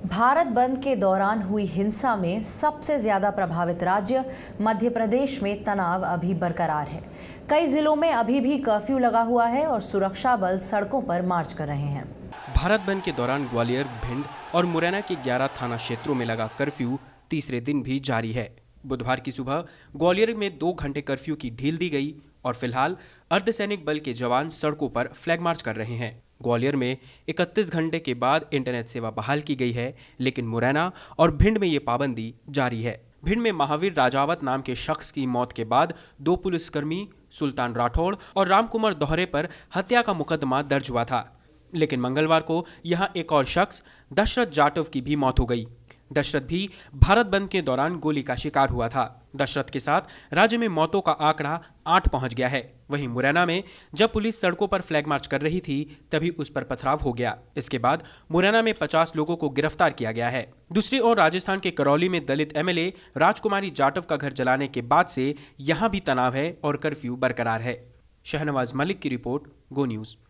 भारत बंद के दौरान हुई हिंसा में सबसे ज्यादा प्रभावित राज्य मध्य प्रदेश में तनाव अभी बरकरार है। कई जिलों में अभी भी कर्फ्यू लगा हुआ है और सुरक्षा बल सड़कों पर मार्च कर रहे हैं। भारत बंद के दौरान ग्वालियर, भिंड और मुरैना के 11 थाना क्षेत्रों में लगा कर्फ्यू तीसरे दिन भी जारी है। बुधवार की सुबह ग्वालियर में 2 घंटे कर्फ्यू की ढील दी गई और फिलहाल अर्धसैनिक बल के जवान सड़कों पर फ्लैग मार्च कर रहे हैं। ग्वालियर में 31 घंटे के बाद इंटरनेट सेवा बहाल की गई है, लेकिन मुरैना और भिंड में ये पाबंदी जारी है। भिंड में महावीर राजावत नाम के शख्स की मौत के बाद 2 पुलिसकर्मी सुल्तान राठौड़ और रामकुमार दोहरे पर हत्या का मुकदमा दर्ज हुआ था, लेकिन मंगलवार को यहां एक और शख्स दशरथ जाटव की भी मौत हो गई। दशरथ भी भारत बंद के दौरान गोली का शिकार हुआ था। दशरथ के साथ राज्य में मौतों का आंकड़ा 8 पहुंच गया है। वहीं मुरैना में जब पुलिस सड़कों पर फ्लैग मार्च कर रही थी तभी उस पर पथराव हो गया। इसके बाद मुरैना में 50 लोगों को गिरफ्तार किया गया है। दूसरी ओर राजस्थान के करौली में दलित एमएलए राजकुमारी जाटव का घर जलाने के बाद से यहां भी तनाव है और कर्फ्यू बरकरार है। शहनवाज मलिक की रिपोर्ट, गो न्यूज।